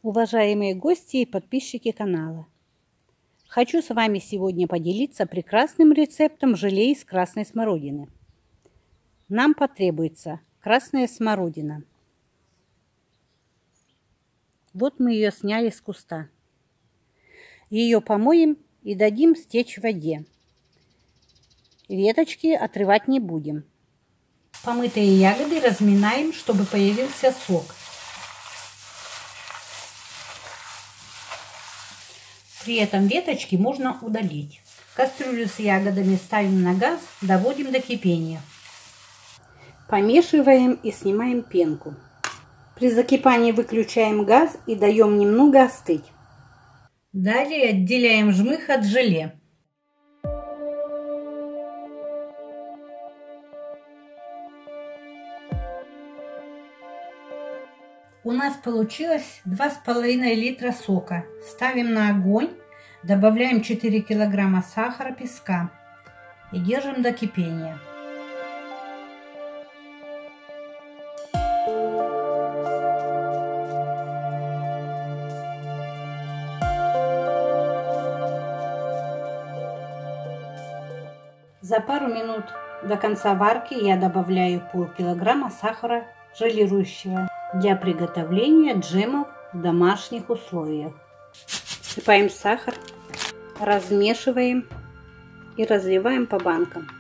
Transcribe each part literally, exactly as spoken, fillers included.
Уважаемые гости и подписчики канала, хочу с вами сегодня поделиться прекрасным рецептом желе из красной смородины. Нам потребуется красная смородина. Вот мы ее сняли с куста. Ее помоем и дадим стечь в воде. Веточки отрывать не будем. Помытые ягоды разминаем, чтобы появился сок. При этом веточки можно удалить. Кастрюлю с ягодами ставим на газ, доводим до кипения. Помешиваем и снимаем пенку. При закипании выключаем газ и даем немного остыть. Далее отделяем жмых от желе. У нас получилось два с половиной литра сока. Ставим на огонь, добавляем четыре килограмма сахара, песка и держим до кипения. За пару минут до конца варки я добавляю полкилограмма сахара желирующего для приготовления джемов в домашних условиях. Всыпаем сахар, размешиваем и разливаем по банкам.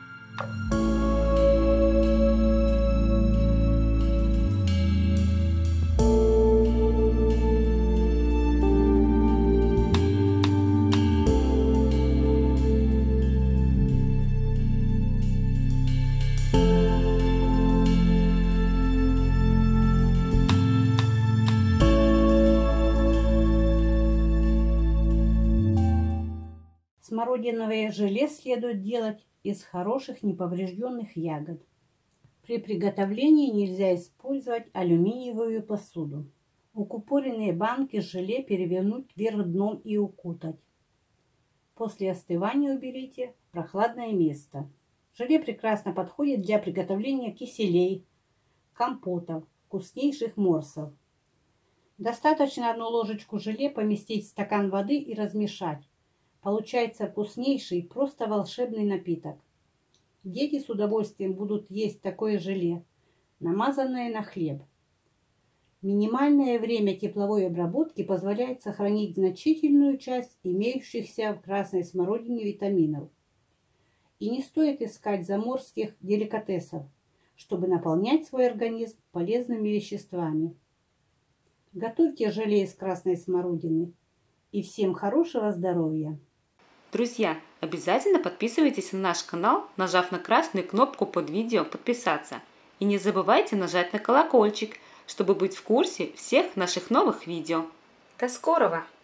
Смородиновое желе следует делать из хороших неповрежденных ягод. При приготовлении нельзя использовать алюминиевую посуду. Укупоренные банки с желе перевернуть вверх дном и укутать. После остывания уберите в прохладное место. Желе прекрасно подходит для приготовления киселей, компотов, вкуснейших морсов. Достаточно одну ложечку желе поместить в стакан воды и размешать. Получается вкуснейший, просто волшебный напиток. Дети с удовольствием будут есть такое желе, намазанное на хлеб. Минимальное время тепловой обработки позволяет сохранить значительную часть имеющихся в красной смородине витаминов. И не стоит искать заморских деликатесов, чтобы наполнять свой организм полезными веществами. Готовьте желе из красной смородины. И всем хорошего здоровья! Друзья, обязательно подписывайтесь на наш канал, нажав на красную кнопку под видео «Подписаться». И не забывайте нажать на колокольчик, чтобы быть в курсе всех наших новых видео. До скорого!